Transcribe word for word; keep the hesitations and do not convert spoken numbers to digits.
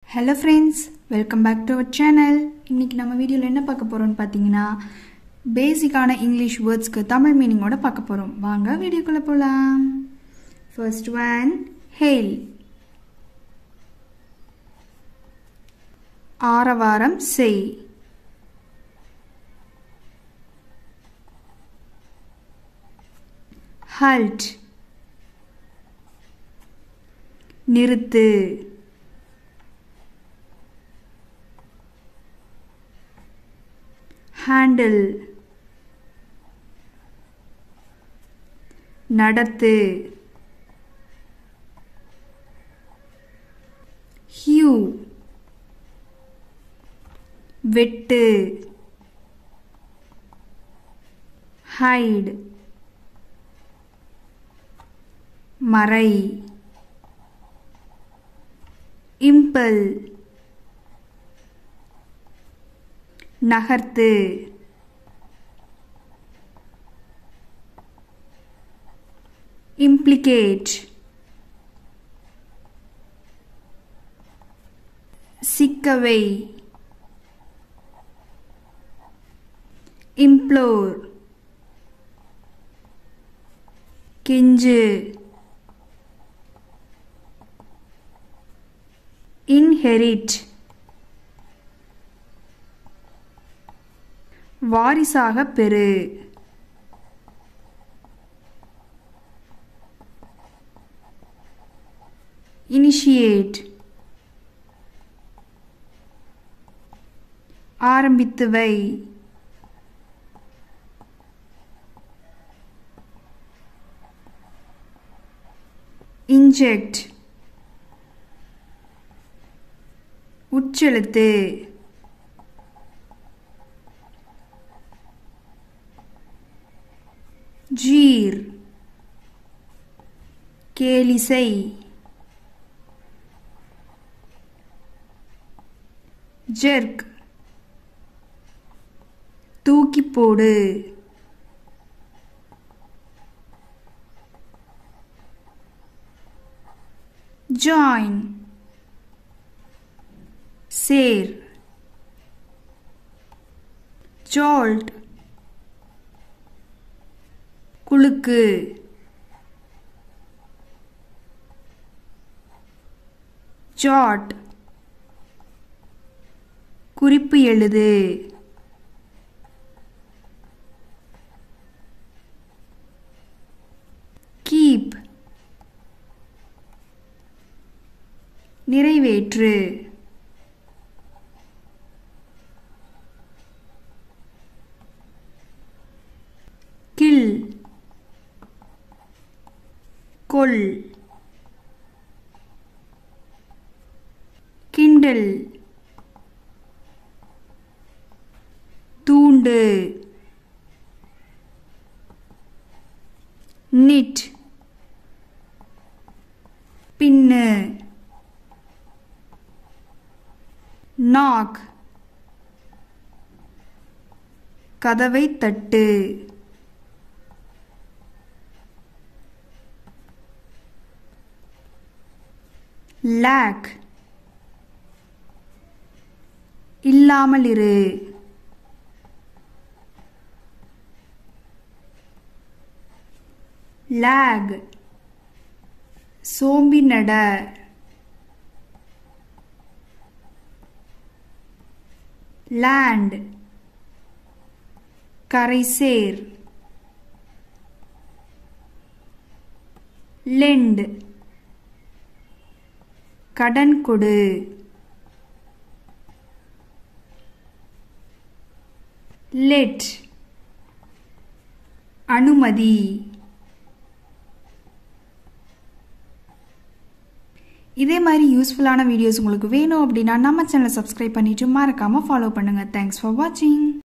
Hello friends, welcome back to our channel. இன்னைக்கு நம்ம வீடியோல என்ன பார்க்க போறோம்னு பாத்தீங்கன்னா பேசிக்கான இங்கிலீஷ் வேர்ட்ஸ்க்கு தமிழ் மீனிங்கோட பார்க்க போறோம். வாங்க வீடியோக்குள்ள போலாம். First one, hail. ஆரவாரம் செய். Halt. நிறுத்து. Handle. நடத்து. Hew. வெட்டு. Hide. மறை. Impel. நகர்த்து. Implicate. சிக்கவை. Implore. கெஞ்சு. Inherit. வாரிசாக பெறு. Initiate. ஆரம்பித்து வை. Inject. உட்செலுத்து. ஜீர். கேலிசை. ஜெர்க். தூக்கி போடு. ஜாயின். சேர். ஜால்ட். குலுக்கு. ஜாட். குறிப்பு எழுது. கீப். நிறைவேற்று. கில். கொல். கிண்டல். தூண்டு. நிட். பின்னு. நாக். கதவை தட்டு. லேக். இல்லாமல் இரு. லாக். சோம்பி நட. லேண்ட். கரைசேர். லெண்ட். கடன் கொடு. லெட். அனுமதி. இதே மாதிரி யூஸ்ஃபுல்லான வீடியோஸ் உங்களுக்கு வேணும் அப்படின்னா நம்ம சேனலை சப்ஸ்கிரைப் பண்ணிட்டு மறக்காம ஃபாலோ பண்ணுங்க. தேங்க்ஸ் ஃபார் வாட்சிங்.